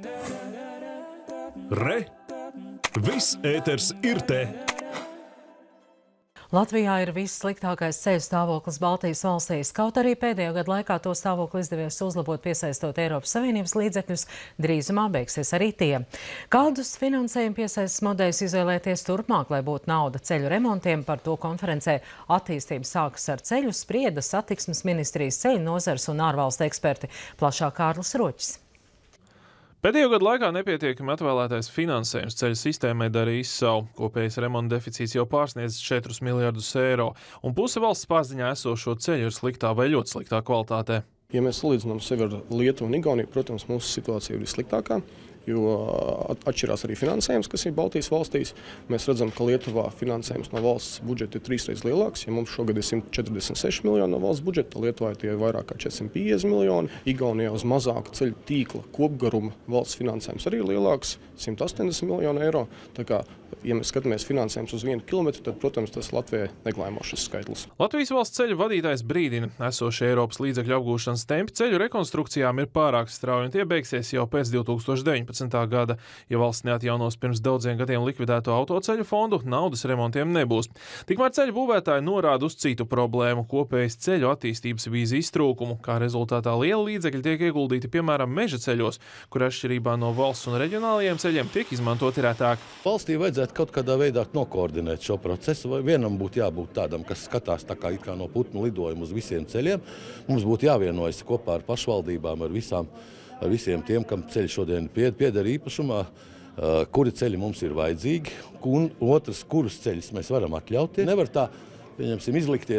Re! Viss ēters ir te! Latvijā ir vissliktākais ceļu stāvoklis Baltijas valstīs, kaut arī pēdējo gadu laikā to stāvokli izdevies uzlabot, piesaistot Eiropas Savienības līdzekļus, drīzumā beigsies arī tie. Kādus finansējumu piesaistes modeļus izvēlēties turpmāk, lai būtu nauda ceļu remontiem, par to konferencē Attīstība sākas ar ceļu sprieda satiksmes ministrijas ceļu nozars un ārvalstu eksperti. Plašāk Kārlis Roķis. Pēdējo gadu laikā nepietiekami atvēlētais finansējums ceļu sistēmai darījis savu. Kopējais remonta deficīts jau pārsniedz 4 miljardus eiro, un puse valsts pārziņā esošo ceļu ir sliktā vai ļoti sliktā kvalitātē. Ja mēs salīdzinām sevi ar Lietuvu un Igauniju, protams, mūsu situācija ir vissliktākā, jo atšķirās arī finansējums, kas ir Baltijas valstīs. Mēs redzam, ka Lietuvā finansējums no valsts budžeta ir 3 reizes lielāks. Ja mums šogad ir 146 miljoni no valsts budžeta, Lietuvā tie ir vairāk kā 450 miljoni. Igaunijā uz mazāku ceļu tīkla kopgaruma valsts finansējums arī ir lielāks, 180 miljonu eiro. Tā kā, ja mēs skatāmies finansējums uz 1 kilometru, tad, protams, tas Latvijai neklājamo šis skaitlis. Latvijas valsts ceļu vadītājs brīdina, esošie Eiropas līdzekļu apgūšanas tempi ceļu rekonstrukcijām ir pārāk strauji, un tie beigsies jau pēc 2019. gada. Ja valsts neatjaunos pirms daudziem gadiem likvidēto autoceļu fondu, naudas remontiem nebūs. Tikmēr ceļu būvētāji norāda uz citu problēmu – kopējas ceļu attīstības vīzijas trūkumu, kā rezultātā liela līdzekļi tiek ieguldīti, piemēram, meža ceļos, kur atšķirībā no valsts un reģionālajiem ceļiem tiek izmantoti retāk. Valstī vajadzētu kaut kādā veidā nokoordinēt šo procesu, vai vienam būtu jābūt tādam, kas skatās tā kā no putnu lidojuma uz visiem ceļiem. Mums būtu jāvienojas kopā ar pašvaldībām, ar visiem tiem, kam ceļi šodien pieder īpašumā, kuri ceļi mums ir vajadzīgi, un otrs, kurus ceļus mēs varam atļauties. Nevar tā, pieņemsim,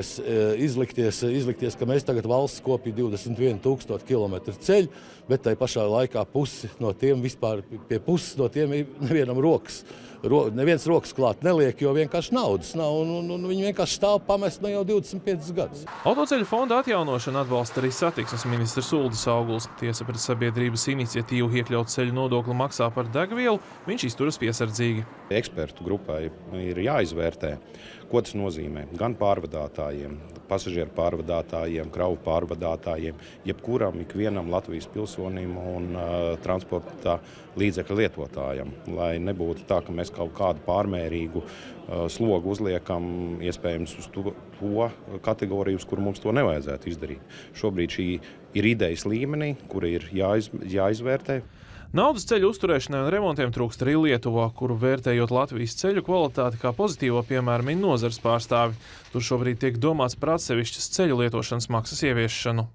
izlikties, ka mēs tagad valsts kopja 21 000 kilometru ceļu, bet tai pašā laikā pusi no tiem vispār, pie puses no tiem ir neviens rokas klāt neliek, jo vienkārši naudas nav, un viņi vienkārši stāv pamest no jau 25 gadus. Autoceļu fonda atjaunošana atbalsta arī satiksmes ministrs Uldis Auguls. Tiesa pret sabiedrības iniciatīvu iekļaut ceļu nodokli maksā par degvielu, viņš izturas piesardzīgi. Ekspertu grupai ir jāizvērtē, ko tas nozīmē gan pārvadātājiem, pasažieru pārvadātājiem, kravu pārvadātājiem, jebkuram ikvienam Latvijas pilsonim un transporta līdzekļu lietotājam, lai nebūtu tā, ka mēs kaut kādu pārmērīgu slogu uzliekam iespējams uz to kategoriju, uz kuru mums to nevajadzētu izdarīt. Šobrīd šī ir idejas līmenī, kura ir jāizvērtē. Naudas ceļu uzturēšanai un remontiem trūkst arī Lietuvā, kuru vērtējot Latvijas ceļu kvalitāti kā pozitīvo piemēru min nozares pārstāvi. Tur šobrīd tiek domāts par atsevišķas ceļu lietošanas maksas ieviešanu.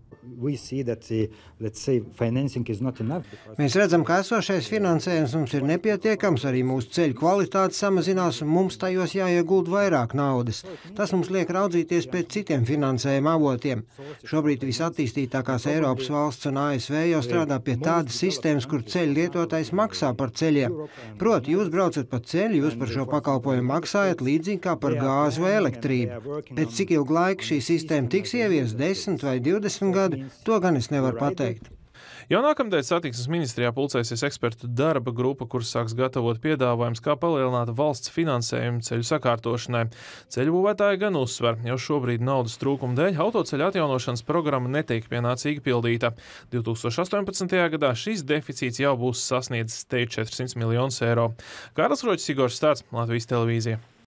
Mēs redzam, ka esošais finansējums mums ir nepietiekams, arī mūsu ceļu kvalitāte samazinās un mums tajos jāiegulda vairāk naudas. Tas mums liek raudzīties pēc citiem finansējuma avotiem. Šobrīd visattīstītākās Eiropas valsts un ASV jau strādā pie tādas sistēmas, kur ceļu lietotājs maksā par ceļiem. Proti, jūs braucat pa ceļu, jūs par šo pakalpojumu maksājat līdzīgi kā par gāzi vai elektrību. Pēc cik ilgu laiku šī sistēma tiks ieviesta, 10 vai 20 gadi, to gan es nevaru pateikt. Jau nākamdēļ satiksmes ministrijā pulcēsies ekspertu darba grupa, kuras sāks gatavot piedāvājums, kā palielināt valsts finansējumu ceļu sakārtošanai. Ceļu būvētāji gan uzsver, jau šobrīd naudas trūkuma dēļ autoceļu atjaunošanas programma netiek pienācīgi pildīta. 2018. gadā šis deficīts jau būs sasniedzis te 400 miljonus eiro. Kārlis Roķis, Igors Stāts, Latvijas televīzija.